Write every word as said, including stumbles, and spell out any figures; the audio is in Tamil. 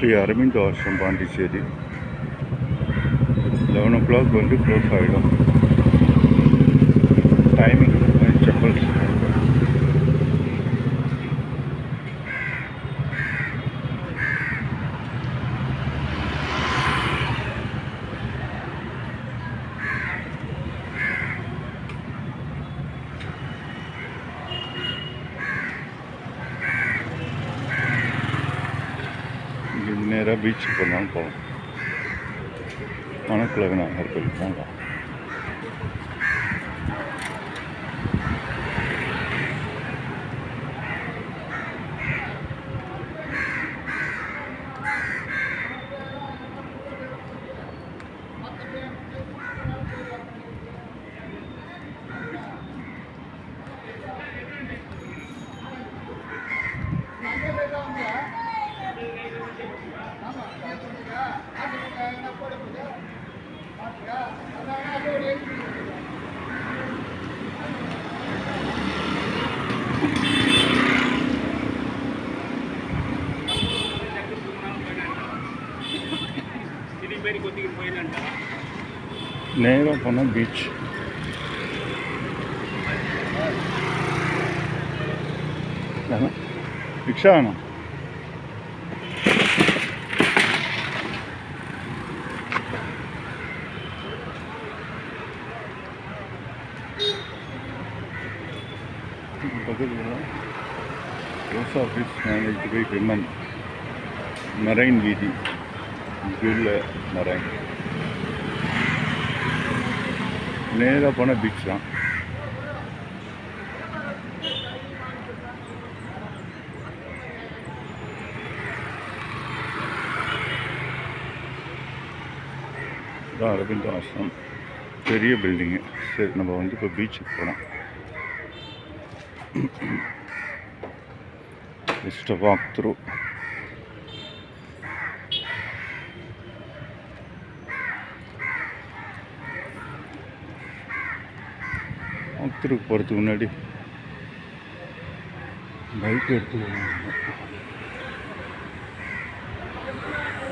Sri Aurobindo Ashram Pondicherry. Eleven o'clock வந்து க்ளோஸ் ஆகிடும். டைமிங் செப்பல்ஸ் நேராக பீச்சுக்கு போனாலும் போகலாம். மணக்குள விநாயகர் கோயில் போகலாம். நேராக போனால் பீச். ரிக்ஷா வேணும். பக்கத்தில் post office manage by women marine வீதி உள்ள மரைன். நேராக போனால் பீச் தான். இதான் அரவிந்தோ ஆசிரம், பெரிய பில்டிங்கு. சரி, நம்ம வந்து இப்போ பீச்சுக்கு போகலாம். Just walk through. வாக் த்ரூக்கு போகிறதுக்கு முன்னாடி பைக் எடுத்து